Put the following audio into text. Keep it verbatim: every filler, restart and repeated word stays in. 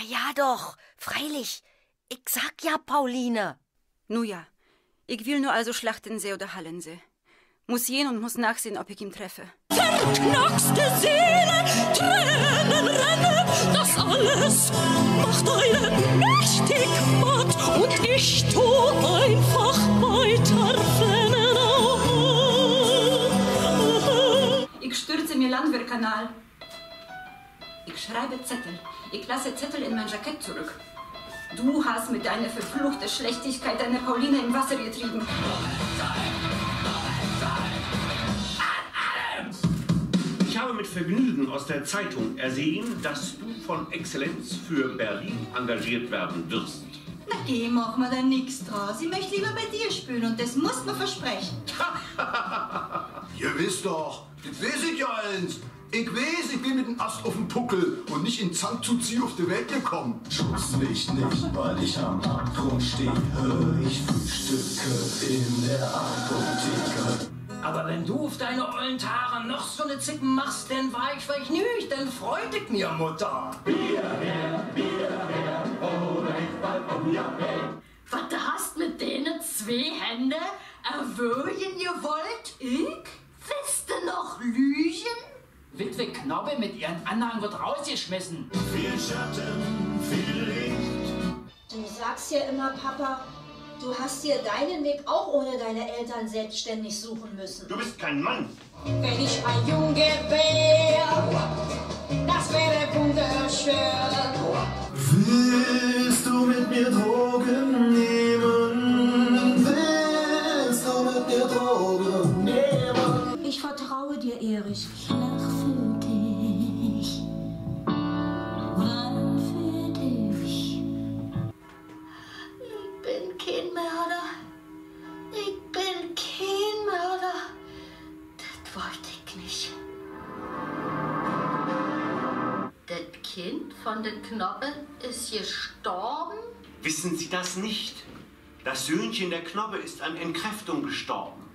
ja doch, freilich. Ich sag ja, Pauline. Nu ja, ich will nur also Schlachtensee oder Hallensee. Muss gehen und muss nachsehen, ob ich ihn treffe. Verknackste Seele, Tränen rennen, das alles macht einen mächtig matt und ich tu einfach weiter flennen. Ich stürze mir Landwehrkanal. Ich schreibe Zettel. Ich lasse Zettel in mein Jackett zurück. Du hast mit deiner verfluchten Schlechtigkeit deine Pauline im Wasser getrieben. Ich habe mit Vergnügen aus der Zeitung ersehen, dass du von Exzellenz für Berlin engagiert werden wirst. Na, geh, mach mir da nix draus. Ich möchte lieber bei dir spielen und das muss man versprechen. Ihr wisst doch, das weiß ich ja eins. Ich weiß, ich bin mit dem Ast auf dem Puckel und nicht in Zank zu ziehen auf die Welt gekommen. Schutzlicht nicht, weil ich am Abgrund stehe. Ich frühstücke in der Apotheke. Aber wenn du auf deine ollen Haare noch so ne Zicken machst, dann war ich weich nicht, dann freut ich mir, Mutter. Bier her, Bier her, oder ich bald vom Jahr her. Was du hast mit denen zwei Hände erwürgen gewollt? Ich? Willst du noch lügen? Witwe Knobbe mit ihren Anhang wird rausgeschmissen. Viel Schatten, viel Licht. Du sagst ja immer, Papa, du hast dir deinen Weg auch ohne deine Eltern selbstständig suchen müssen. Du bist kein Mann. Wenn ich ein Junge wäre, das wäre wunderschön. Willst du mit mir Drogen nehmen? Willst du mit mir Drogen nehmen? Ich vertraue dir, Erich. Lach für dich, wein für dich. Ich bin kein Mörder. Ich bin kein Mörder. Das wollte ich nicht. Das Kind von den Knobbe ist gestorben? Wissen Sie das nicht? Das Söhnchen der Knobbe ist an Entkräftung gestorben.